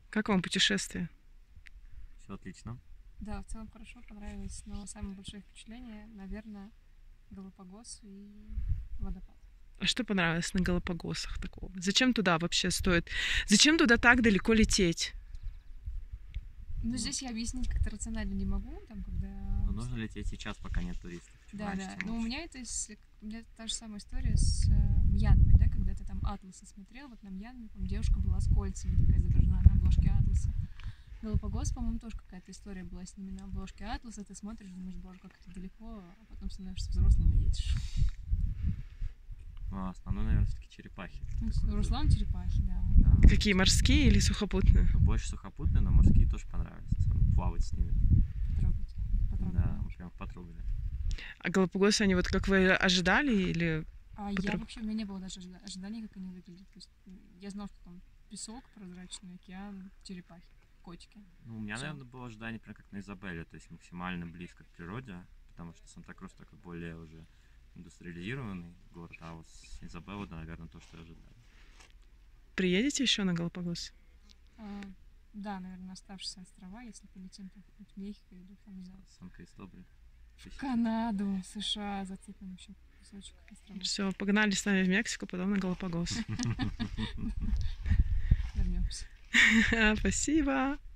Как вам путешествие? Все отлично. Да, в целом хорошо, понравилось, но самое большое впечатление, наверное, Галапагос и водопад. А что понравилось на Галапагосах такого? Зачем туда вообще стоит? Зачем туда так далеко лететь? Ну, здесь я объяснить как-то рационально не могу, там, когда... Но нужно лететь сейчас, пока нет туристов. Чуть Да, раньше, да. тем Но у лучше. меня у меня та же самая история с Мьянмой, да, когда ты там атласы смотрел, вот на Мьянме, по-моему, девушка была с кольцами такая изображена на обложке атласа. Галапагос, по-моему, тоже какая-то история была с ними на обложке атласа, ты смотришь, думаешь, боже, как это далеко, а потом становишься взрослым и едешь. Ну, основной, наверное, все-таки черепахи. Ну, Руслан черепахи, да. Да. Какие, морские или сухопутные? Ну, больше сухопутные, но морские тоже понравились. Плавать с ними. Потрогать. Да, мы прям потрогали. А Галапагосы, они вот как вы ожидали или... А я вообще, у меня не было даже ожиданий, как они выглядят. То есть я знала, что там песок, прозрачный океан, черепахи, котики. Ну, у меня, Всё. наверное, было ожидание прям как на Изабелле, то есть максимально близко к природе, потому что Санта-Крус такой более уже индустриализированный город, а вот с Изабеллой, да, наверное, то, что я ожидал. Приедете еще на Галапагос? Да, наверное, оставшиеся острова, если полетим там в Мехико или там, не знаю, Сан-Кристобаль. в Канаду, США, зацепим еще кусочек островов. Все, погнали с нами в Мексику, потом на Галапагос. Вернемся. Спасибо.